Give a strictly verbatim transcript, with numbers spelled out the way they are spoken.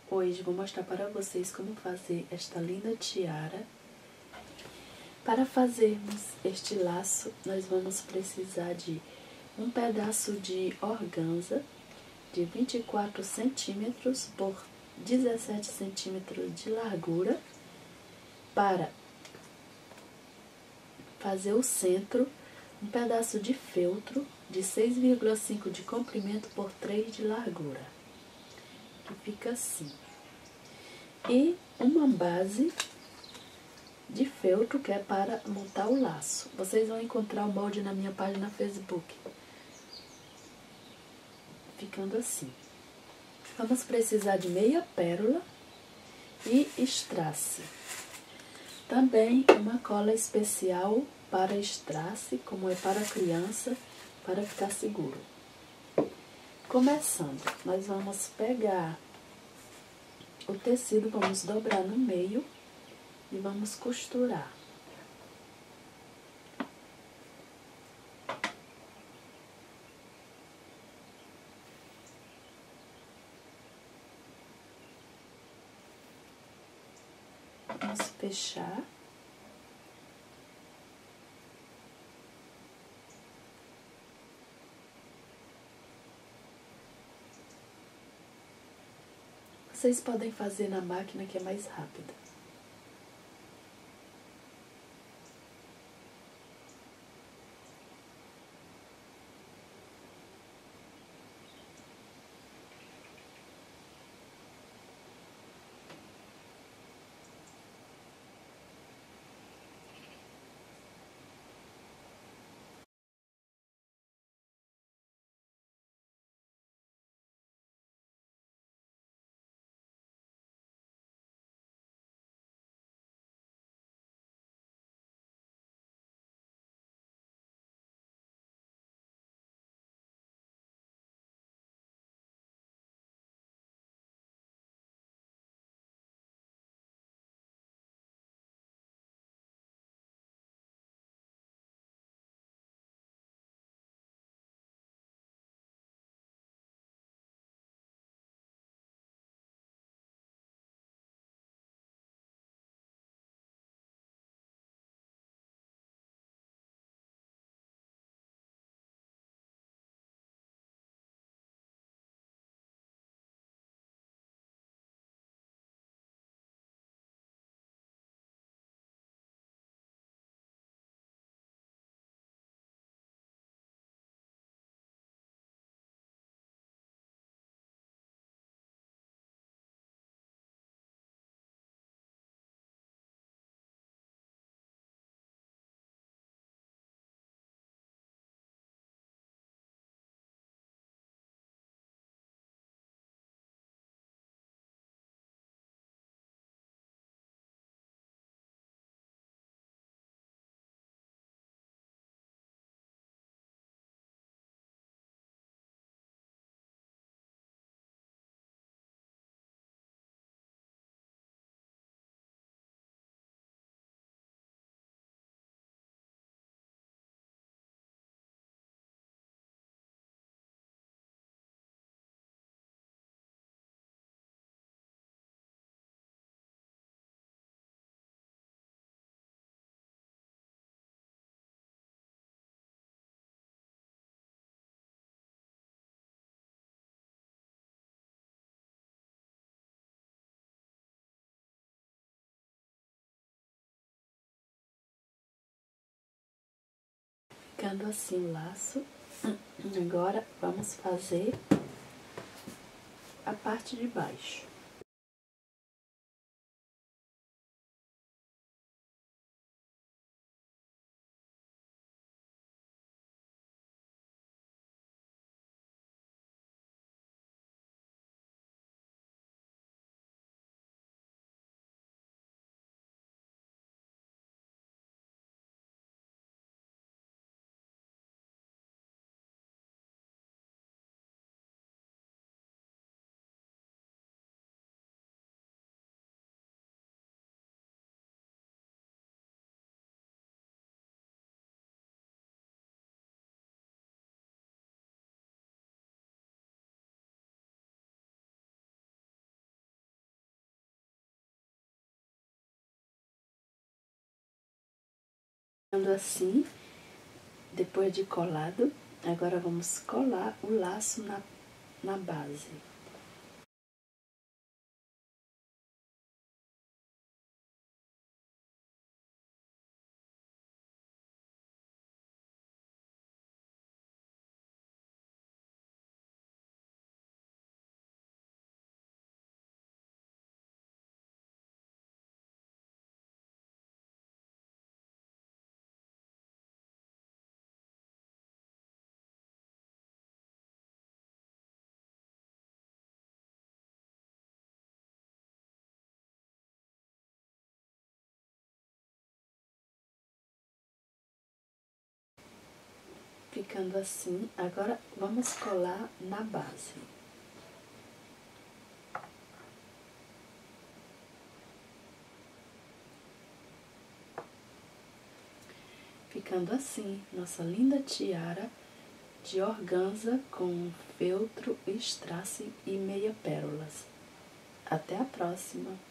Hoje vou mostrar para vocês como fazer esta linda tiara. Para fazermos este laço, nós vamos precisar de um pedaço de organza de vinte e quatro centímetros por dezessete centímetros de largura. Para fazer o centro, um pedaço de feltro de seis vírgula cinco de comprimento por três de largura, que fica assim. E uma base de feltro, que é para montar o laço. Vocês vão encontrar o molde na minha página Facebook. Ficando assim. Vamos precisar de meia pérola e strass. Também uma cola especial para strass, como é para criança, para ficar seguro. Começando, nós vamos pegar o tecido, vamos dobrar no meio e vamos costurar. Vamos fechar. Vocês podem fazer na máquina, que é mais rápida. Ficando assim o laço. Agora vamos fazer a parte de baixo. Ficando assim, depois de colado, agora vamos colar o laço na, na base. Ficando assim, agora vamos colar na base. Ficando assim, nossa linda tiara de organza com feltro, strass e meia pérolas. Até a próxima!